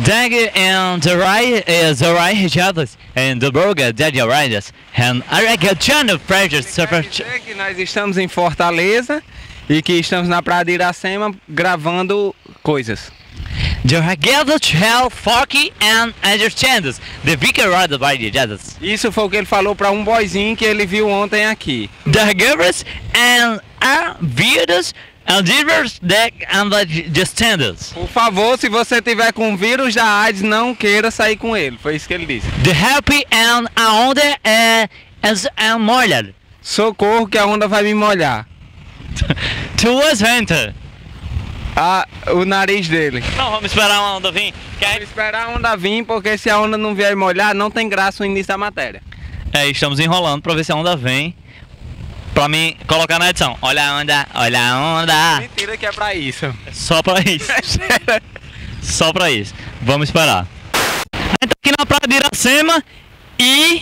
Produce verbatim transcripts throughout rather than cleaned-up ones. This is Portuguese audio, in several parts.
Dag and the right is the right Richards and the burger that you riders and I like a channel pressure surfer. Que nós estamos em Fortaleza e que estamos na Praia de Iracema gravando coisas. The together shell forky and understands the vicar rider by the others. Isso foi o que ele falou para um boyzinho que ele viu ontem aqui. The givers and are vírus and divers deck and the standards. Por favor, se você tiver com vírus da AIDS, não queira sair com ele. Foi isso que ele disse. The happy and a onda uh, as a molhar. Socorro que a onda vai me molhar. Towards winter. Ah, o nariz dele. Não, vamos esperar a onda vir. Vamos esperar a onda vir, porque se a onda não vier molhar, não tem graça o início da matéria. É, estamos enrolando para ver se a onda vem. Pra mim colocar na edição. Olha a onda, olha a onda. Mentira que é pra isso. Só pra isso. Só pra isso. Vamos esperar. A gente tá aqui na praia de Iracema e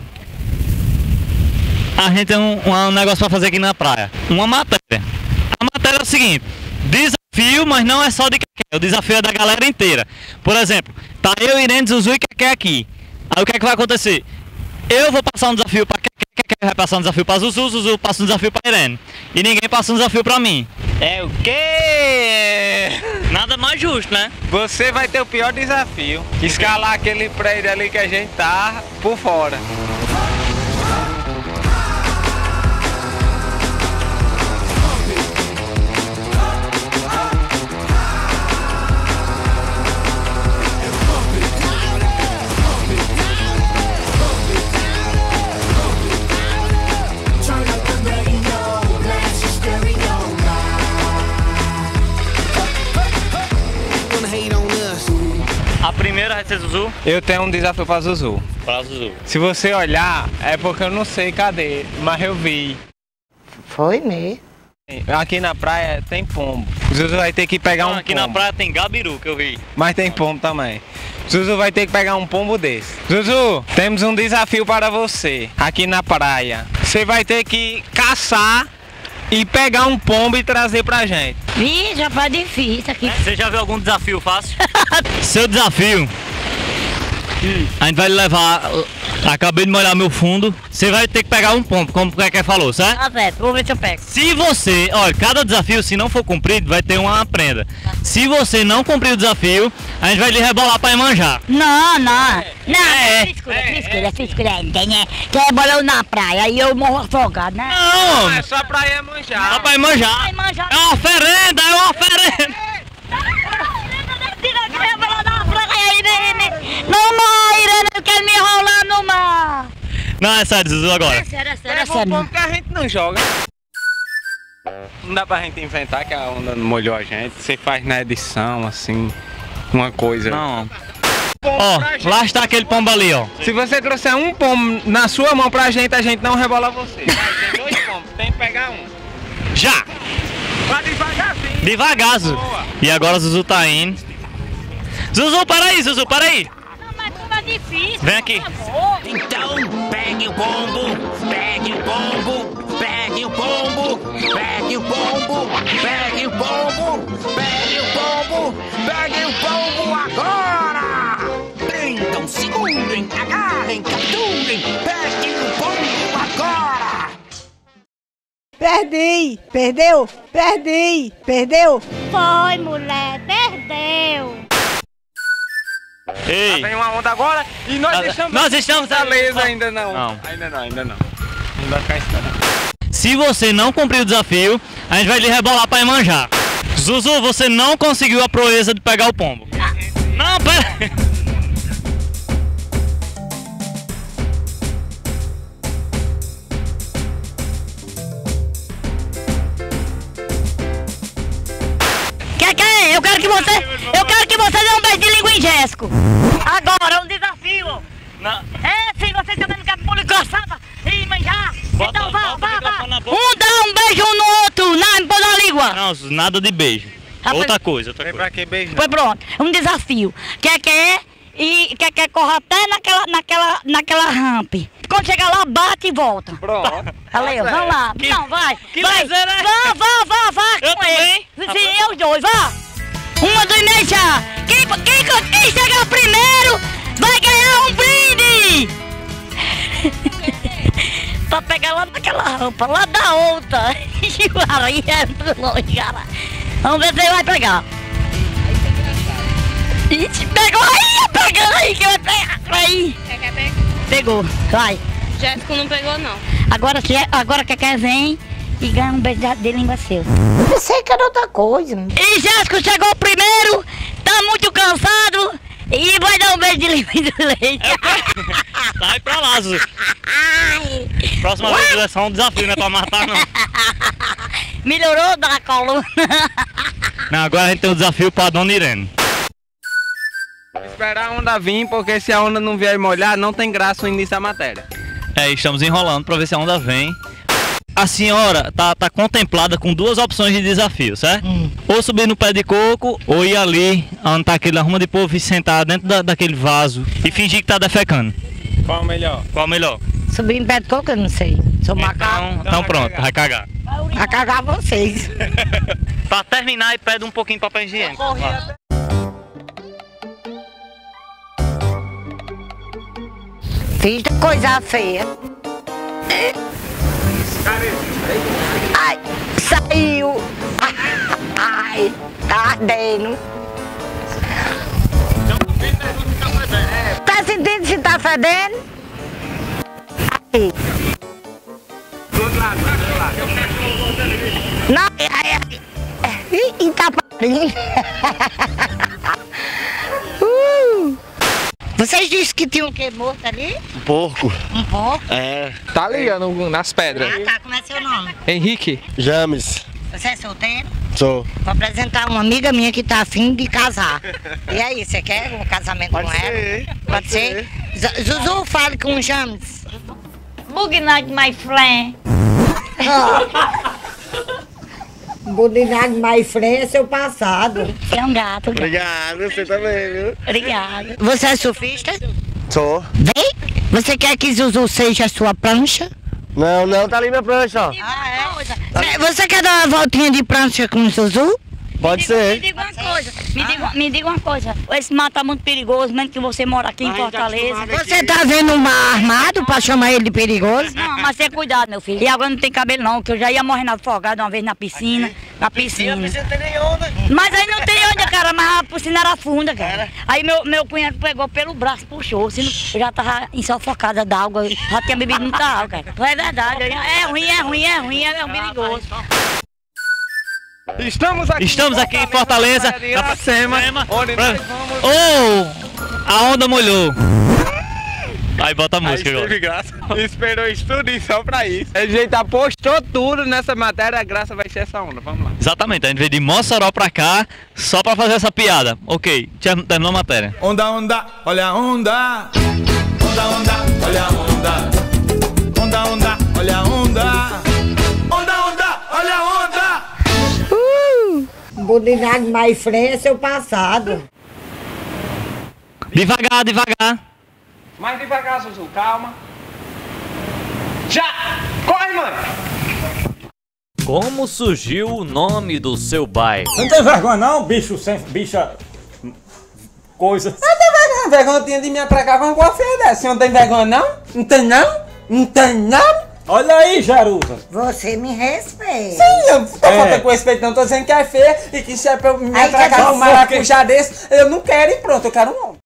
a gente tem um, um negócio pra fazer aqui na praia. Uma matéria. A matéria é o seguinte: desafio, mas não é só de Keké. O desafio é da galera inteira. Por exemplo, tá eu, Irene, Zuzu e Keké aqui. Aí o que é que vai acontecer? Eu vou passar um desafio pra Keké, Keké vai passar um desafio pra Zuzu, Zuzu passa um desafio pra Irene. E ninguém passa um desafio pra mim. É o quê? Nada mais justo, né? Você vai ter o pior desafio. Escalar aquele prédio ali que a gente tá por fora. A primeira vai ser Zuzu? Eu tenho um desafio pra Zuzu. Pra Zuzu. Se você olhar, é porque eu não sei cadê, mas eu vi. Foi mesmo. Aqui na praia tem pombo. Zuzu vai ter que pegar Não, um aqui pombo. na praia tem gabiru que eu vi. Mas tem pombo também. Zuzu vai ter que pegar um pombo desse. Zuzu, temos um desafio para você aqui na praia. Você vai ter que caçar e pegar um pombo e trazer pra gente. Ih, já foi difícil aqui. Você já viu algum desafio fácil? Seu desafio, a gente vai levar. Acabei de molhar meu fundo. Você vai ter que pegar um pombo, como o Keké falou, certo? Tá certo, vou ver se eu pego. Se você, olha, cada desafio, se não for cumprido, vai ter uma prenda. Se você não cumprir o desafio, a gente vai lhe rebolar pra Iemanjá. Não, não. Não, É, é frescura, é frescura, é frescura. Entende? Que é bola na praia e eu morro afogado, né? Não, É só pra Iemanjá. só pra Iemanjá. Vai manjar. É uma oferenda, é uma oferenda. Tira a bola da praia, Irene. Não, não, Irene, eu quero me enrolar no mar. Não, é sério, Zuzu, agora. É sério, é sério, é É um sério. pombo que a gente não joga. Não dá pra gente inventar que a onda não molhou a gente. Você faz na edição, assim, uma coisa. Não. Ó, lá está aquele pombo ali, ó. Se você trouxer um pombo na sua mão pra gente, a gente não rebola você. Vai, tem dois pombos, tem que pegar um. Já! Vai devagarzinho. Devagar, Zuzu. Boa. E agora o Zuzu tá indo. Zuzu, para aí, Zuzu, para aí. Não, mas como é difícil. Vem aqui. Por favor. Então, pegue o pombo, pegue o pombo, pegue o pombo, pegue o pombo, pegue o pombo, pegue o pombo, pegue o pombo agora! Prendam, segurem, agarrem, capturem, pegue o pombo agora! Perdi! Perdeu? Perdi! Perdeu? Foi, mulher, perdeu. Ei. Vem uma onda agora e nós Nós- estamos... nós estamos- Fortaleza ainda não. Não. Ainda não, ainda não. Não vai ficar esperando. Se você não cumprir o desafio, a gente vai lhe rebolar pra Iemanjá. Zuzu, você não conseguiu a proeza de pegar o pombo. Não, pera. Quer que eu quero que você, eu quero que você dê um beijo de língua em Jéssico. Agora, um desafio. Não. É, se você tá vendo que a pula engrossada e manjar, Bota- então vá, bota o vá, vá. microfone na boca. Um dá um beijo um no outro, na pôr na língua. Não, Zuzu, nada de beijo. Rapaz- Outra coisa, outra Vem coisa. pra que beijo? Foi pronto, um desafio. Quer que é e quer que corra até naquela, naquela, naquela rampa. Quando chegar lá, bate e volta. Pronto. Valeu, vamos lá. Que- Não, vai. que vai. lazer é Vá, vá, vá, vá Eu com ele. também? Sim, eu os dois, vá. Uma do Iemanjá. Quem quem, quem chegar primeiro vai ganhar um brinde! Pra pegar lá naquela rampa, lá da outra. Aí é muito longe, cara. Vamos ver se ele vai pegar. Ixi, pegou aí, pegando aí, que vai pegar. Aí. Pegou, vai. Jéssico não pegou, não. Agora, agora que quer vem e ganha um beijo de língua seu. Eu pensei que era outra coisa. E Jéssico chegou primeiro, tá muito cansado e vai dar um beijo de língua do leite. Sai pra lá, Zuzu. Próxima vez é só um desafio, não é pra matar, não. Melhorou da coluna. Não, agora a gente tem um desafio pra Dona Irene. Esperar a onda vir, porque se a onda não vier molhar, não tem graça o início da matéria. É, estamos enrolando pra ver se a onda vem. A senhora tá, tá contemplada com duas opções de desafio, certo? Hum. Ou subir no pé de coco, ou ir ali, onde tá aquele arruma de povo e sentar dentro da, daquele vaso e fingir que tá defecando. Qual o melhor? Qual o melhor? Subir em pé de coco, eu não sei. Sou macaco. Então, então pronto, vai cagar. Vai cagar vocês. Pra terminar, e pede um pouquinho de papel higiênico. Fiz coisa feia. Ai, saiu. Ai, tá ardendo. Tá sentindo se tá fedendo? Aí. Do outro lado, do outro lado. Não, ai, ai. Ih, e tá parindo. uh. Vocês disseram que tinha um que morto ali? Um porco. Um porco? É. Tá ali, no, nas pedras. Ah, tá. Como é seu nome? Henrique. James. Você é solteiro? Sou. Vou apresentar uma amiga minha que tá afim de casar. E aí, você quer um casamento Pode com ser, ela? pode ser? Z- Zuzu, fale com o James. Good night, my friend. Budinagem mais frente é seu passado. Você é um gato. gato. Obrigado, você também, viu? Obrigada. Você é surfista? Sou. Vem. Você quer que Zuzu seja a sua prancha? Não, não, tá ali na prancha, ó. Ah, é? Cê- Você quer dar uma voltinha de prancha com o Zuzu? Pode Me ser. diga uma coisa, me diga, me diga uma coisa. Esse mato tá muito perigoso, mesmo que você mora aqui em Fortaleza. Você tá vendo um mar armado pra chamar ele de perigoso? Não, mas tenha cuidado, meu filho. E agora não tem cabelo não, que eu já ia morrendo afogado uma vez na piscina. Na piscina. Não tem nem onda. Mas aí não tem onde, cara, mas a piscina era funda, cara. Aí meu, meu cunhado pegou pelo braço, puxou, senão eu já tava insufocada d'água, já tinha bebido muita água, cara. Não é verdade, é ruim, é ruim, é ruim, é perigoso. Estamos aqui, Estamos aqui em Fortaleza, na Iracema, onde pra- nós vamos... Oh, a onda molhou. Aí bota a Aí música agora. teve graça. Esperou estudar só pra isso. A gente apostou tudo nessa matéria, a graça vai ser essa onda. Vamos lá. Exatamente, a gente veio de Mossoró pra cá só pra fazer essa piada. Ok, terminou a matéria. Onda, onda, olha a onda. Onda, onda, olha a onda. Onda, onda, olha a onda. Onda, onda, olha a onda. Budinagem mais frente é seu passado. Devagar, devagar. Mais devagar, Zuzu, calma. Já! Corre, mãe! Como surgiu o nome do seu bairro? Não tem vergonha não, bicho sem... bicha... coisa... Não tem vergonha, vergonha tinha de me atracar com uma coisa feia dessa. Você não tem vergonha não? Não tem não? Não tem não? Olha aí, Jerusa. Você me respeita. Sim, eu tô É. faltando com respeito não, tô dizendo que é feia e que se é pra eu me Aí, atracar quer com um dizer maracujá desse, eu não quero e pronto, eu quero um homem.